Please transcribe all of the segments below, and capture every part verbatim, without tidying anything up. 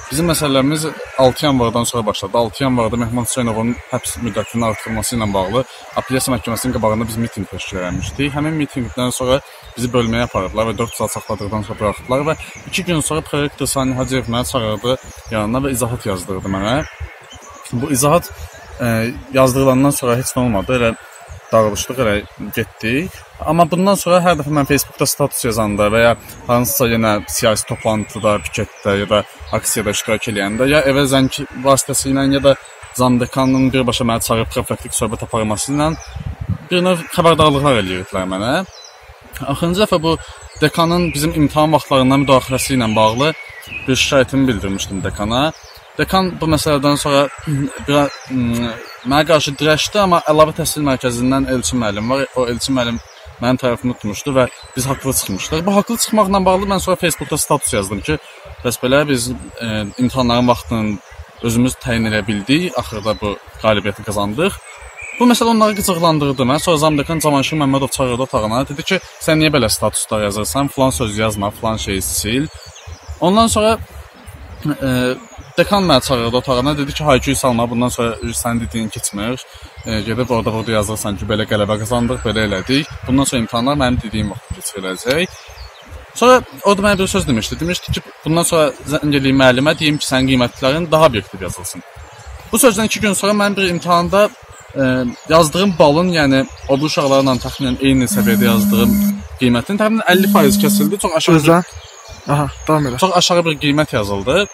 bizim məsələlərimiz altı yanvardan sonra başladı. altı yanvarda Mehman Hüseynovun həbs müddətinin artırılması ilə bağlı Apellyasiya Məhkəməsinin qabağında biz mitinq təşkil etmişdik. Həmin mitinqdən sonra bizi bölməyə apardılar və dörd saat saxladıqdan sonra buraxdılar və iki gün sonra prorektor Sani Hacıyev mənə çağırdı yanına və izahat yazdırdı mənə. Bu izahat e, yazdırılandan sonra heç nə olmadı. Elə dağılışdıq, elə getdik. Amma bundan sonra hər dəfə mən Facebookda status yazanda və ya hansısa yenə siyasi toplantıda, piketdə ya da aksiyada iştirak edəndə ya evə zəng vasitəsilə ya da Zamdekanın birbaşa mənə çağırıb prefektlik söhbət aparması ilə bir növ xəbərdarlıqlar eləyirdilər mənə. Axırıncı dəfə bu dekanın bizim imtahan vaxtlarından müdaxiləsi ilə bağlı bir şikayətimi bildirmişdim dekana. Dekan bu məsələdən sonra biraz mənə qarşı dirəşdi, amma əlavə təhsil mərkəzindən Elçin müəllim var. O Elçin müəllim mənim tərəfimi tutmuşdu və biz haqlı çıxmışdıq. Bu haqlı çıxmaqla bağlı mən sonra Facebookda status yazdım ki, bəs belə biz e, imtahanların vaxtını özümüz təyin edə bildik, axırda bu qalibiyyəti qazandıq. Bu məsələ onları qıcıqlandırdı mən. Sonra Zamdekan Cavanşir Məmmədov çağırdı otağına, dedi ki, sən niyə belə statuslar yazırsan, filan söz yazma, filan şeyi sil. Ondan sonra e, dekan mənə çağırdı otağına, dedi ki, hay-küy salma, bundan sonra sənin dediyin keçmir. E, gedib orada burada yazırsan ki, belə qələbə qazandıq, belə elədik. Bundan sonra imtahanlar mənim dediyim vaxt keçiriləcək. Sonra orada mənə bir söz demişdi. Demişdi ki, bundan sonra zəng eləyim müəllimə, deyim ki, sənin qiymətlərin daha obyektiv yazılsın. Bu sözdən iki gün sonra mən bir imtahanda e, yazdığım balın, yəni o bu uşaqlarla təxminən eyni səviyyədə yazdığım qiymətin təxminən əlli faiz kəsildi. Çox aşağı bir, Aha, davam edə. Çox aşağı bir qiymət yazıldı.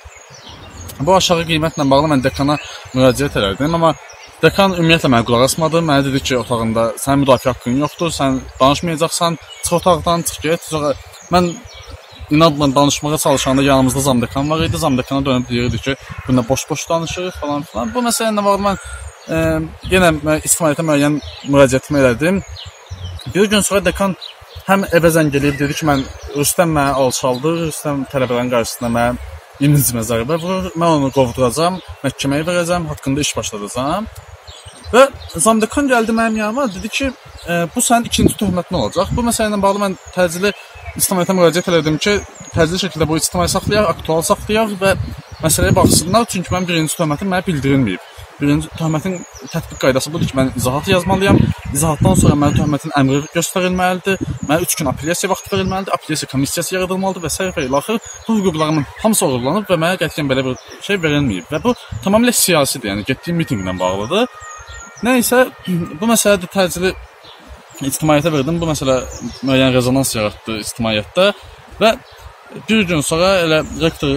Bu aşağı qiymətlə bağlı mən dekana müraciət elədim, amma dekan ümumiyyətlə mənə qulaq asmadı. Mənə dedi ki, otağında sənin müdafiə haqqın yoxdur, sən danışmayacaqsan, çıx otaqdan, çıx get. Sonra mən inadla danışmağa çalışanda yanımızda Zamdekan var idi. Zamdekana dönüb deyirdi ki, bunda boş-boş danışırıq falan filan. Bu məsələ ilə bağlı mən e, yenə ictimaiyyətə müəyyən müraciətimi elədim. Bir gün sonra dekan həm evə zəng eləyib dedi ki, mən Rüstəm mənə alçaldı, Rüstəm tələbələrin qarşısında mənə incimə zərbə vurur, mən onu qovduracam, məhkəməyə verəcəm, haqqında iş başladacam. Və Zamdekan gəldi mənim yanıma, dedi ki, e, bu sənin ikinci töhmətin olacaq. Bu məsələ ilə bağlı mən təcili ictimaiyyətə müraciət elədim ki, təcili şəkildə bu ictimai saxlayaq, aktual saxlayaq və məsələyə baxsınlar, çünki mən birinci töhmətim mənə bildirilməyib. Birinci töhmətin tətbiq qaydası budur ki, mən izahat yazmalıyam. İzahatdan sonra mənə töhmətin əmri göstərilməlidir. Mənə üç gün apellyasiya vaxtı verilməlidir. Apellyasiya komissiyası yaradılmalıdır və s. və ilaxır. Bu hüquqlarımın hamısı oğurlanıb və mənə qətiyyən belə bir şey verilməyib. Və bu tamamilə siyasidir, yəni getdiyim mitinqlə bağlıdır. Nəysə, bu məsələdə təcili ictimaiyyətə verdim. Bu məsələ müəyyən rezonans yaratdı ictimaiyyətdə və bir gün sonra elə rektor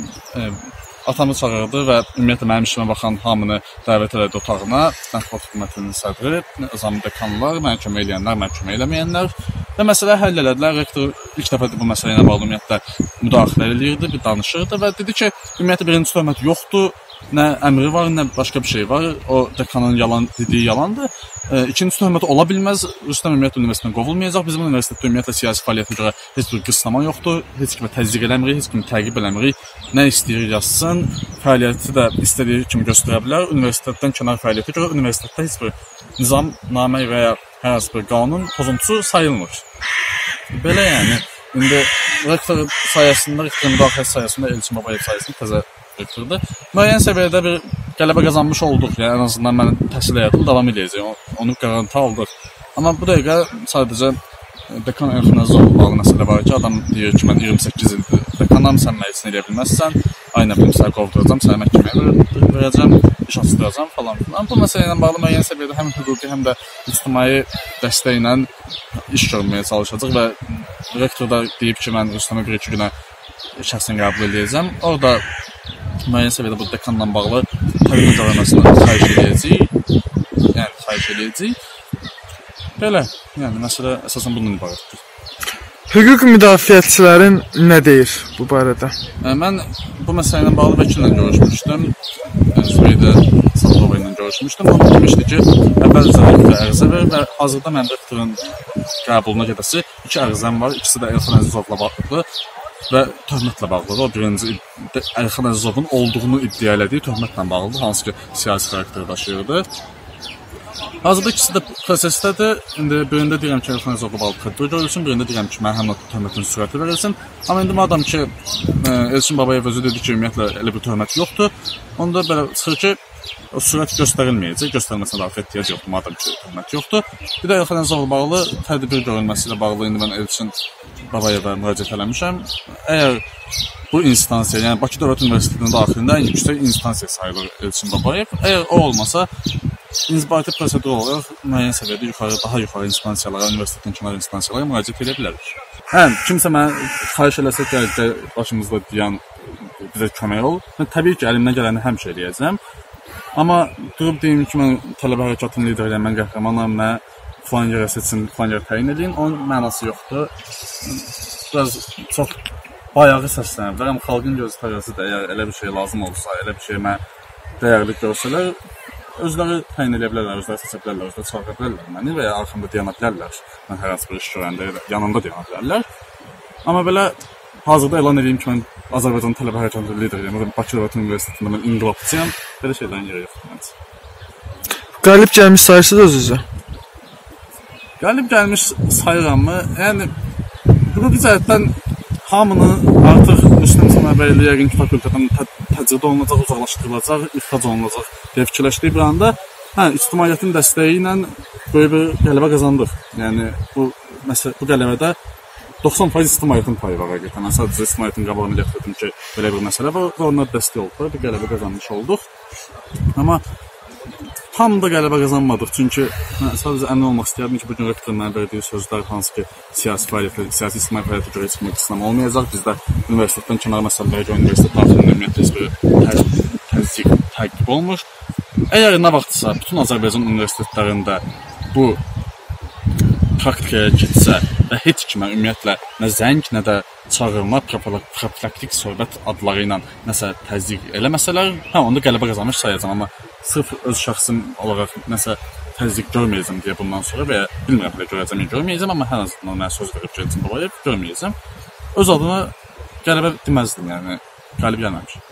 e, atamı çağırdı və ümumiyyətlə mənim işimə baxan hamını dəvət elədi otağına. Mətbuat xidmətinin sədri, Zamdekanlar, mənə kömək eləyənlər, mənə kömək eləməyənlər və məsələ həll elədilər. Rektor ilk dəfə bu məsələ ilə bağlı ümumiyyətlə müdaxilə eləyirdi, bir danışırdı və dedi ki, ümumiyyətlə birinci töhmət yoxdur, nə əmri var, nə başqa bir şey var. O dekanın yalan dediyi yalandır. E, ikinci töhmət ola bilməz. Rüstəm ümumiyyətlə universitetdən qovulmayacaq. Bizim universitetdə ümumiyyətlə siyasi fəaliyyətə görə heç bir qısıtlama yoxdur. Heç kimə təzyiq eləmirik, heç kimi təqib eləmirik. Nə istəyir yazsın, fəaliyyəti də istədiyi kimi göstərə bilər. Universitetdən kənar fəaliyyətə görə universitetdə heç bir nizam, namə və ya hər hansı bir qanun pozuntusu sayılmır. Belə yəni. İndi rektor sayəsində, rektor müdaxiləsi sayəsində Elçin Babayev sayəsində təzə rektordur. Müəyyən səviyyədə bir qələbə qazanmış olduq. Yəni ən azından mən təhsil həyatım davam edəcək. Onu qarantı aldıq. Amma bu dəqiqə sadəcə dekan Elxan Əzizovla bağlı məsələ var ki, adam deyir ki, mən iyirmi səkkiz ildir dekanam, sən məclisinə eləyə bilməzsən, ay nə bilim, səni qovduracam, səni məhkəməyə verəcəm, iş açdıracam falan filan. Bu məsələ ilə bağlı müəyyən səviyyədə həm hüquqi, həm də ictimai dəstəklə iş görməyə çalışacaq və rektor da deyib ki, mən Rüstəmə bir iki günə şəxsən qəbul edəcəm. Orada müəyyən səviyyədə bu dekanla bağlı təqdim görülməsini xahiş edəcəyik. Yəni, xahiş edəcəyik. Belə, yəni məsələ əsasən bundan ibarətdir. Hüquq müdafiəçilərin nə deyir bu barədə? Mən bu məsələ ilə bağlı vəkillə görüşmüşdüm. Süreydə Sadova ilə görüşmüşdüm. O demişdi ki, əvvəlcə rektora ərizə verir və hazırda mən rektorun qəbuluna gedəsi iki ərizəm var. İkisi də Elxan Əzizovla bağlıdır və töhmətlə bağlıdır. O birinci Elxan Əzizovun olduğunu iddia elədiyi töhmətlə bağlıdır, hansı ki siyasi xarakter daşıyırdı. Hazırda ikisi də prosesdədir. İndi birində deyirəm ki, Elxan Əzərbaycan tədbir görülsün, birində deyirəm ki, mərhəmət töhmətin sürəti verilsin. Amma indi madam ki, Elçin Babayev özü dedi ki, ümumiyyətlə elə bir töhmət yoxdur. Onda belə çıxır ki, o sürət göstərilməyəcək, göstərməsinə də ehtiyac yoxdur, madam ki, töhmət yoxdur. Bir də Elxan Əzərbaycanla bağlı tədbir görülməsi ilə bağlı indi mən Elçin Babayevə müraciət eləmişəm. Əgər bu instansiya, yəni Bakı Dövlət Universitetinin daxilində ən yüksək instansiya sayılır Elçin Babayev. Əgər o olmasa, inzibati prosedur olaraq müəyyən səviyyədə yuxarı, daha yuxarı instansiyalara, universitetin kənar instansiyalara müraciət edə bilərik. Hə, kimsə mənə xahiş eləsə ki, başımızda deyən bizə kömək ol. Mən təbii ki, əlimdən gələni həmişə eləyəcəm. Amma durub deyim ki, mən tələbə hərəkatının lideriyəm, mən qəhrəmanam, mən filan yerə seçin, filan yerə təyin edin, onun mənası yoxdur. Biraz çox bayağı səslənir. Bəlkə xalqın gözü tərəzidir, əgər elə bir şey lazım olsa, elə bir şey mən dəyərli görsələr, özləri təyin edə bilərlər, özləri seçə bilərlər, özləri çağıra bilərlər məni və ya arxamda dayana bilərlər. Mən hər hansı bir iş görəndə yanımda dayana bilərlər. Amma belə hazırda elan edeyim ki, mən Azərbaycan tələbə hərəkatının lideriyəm, Bakı Dövlət Universitetində mən inqilabçıyam. Belə şeylərin yeri yoxdur məncə. Qalib gəlmiş sayırsınız özünüzə? Qalib gəlmiş sayıramı? Yəni, hüquqi cəhətdən hamını artıq Müslim Səməbəyli yəqin ki, fakültədən təcrid olunacaq, uzaqlaşdırılacaq, ixrac olunacaq deyə fikirləşdik bir anda. Hə, ictimaiyyətin dəstəyi ilə böyük bir qələbə qazandıq. Yəni, bu, məsələ, bu qələbədə doxsan faiz ictimaiyyətin payı var həqiqətən. Mən sadəcə ictimaiyyətin qabağını gətirdim ki, belə bir məsələ var və onlar dəstək oldular, bir qələbə qazanmış olduq. Amma tam da qələbə qazanmadıq, çünki mən sadəcə əmin olmaq istəyərdim ki, bu gün rektorun mənə verdiyi sözlər hansı ki, siyasi fəaliyyətə, siyasi ictimai fəaliyyətə görə çıxmaq istəyəm olmayacaq. Bizdə universitetdən kənar məsələlərə görə universitet daxilində ümumiyyətlə heç bir təzyiq, təqib olmur. Əgər nə vaxtsa bütün Azərbaycan universitetlərində bu praktikaya keçsə və heç kimə ümumiyyətlə nə zəng, nə də çağırma, profilaktik söhbət adları ilə nəsə təzyiq eləməsələr, hə, onda qələbə qazanmış sayacağam, amma sırf öz şəxsim olaraq nəsə təzyiq görməyəcəm deyə bundan sonra və ya bilmirəm hələ görəcəm, ya görməyəcəm, amma hər azından mənə söz verib ki, Elçin Babayev görməyəcəm. Öz adına qələbə deməzdim, yəni qalib gəlməmiş.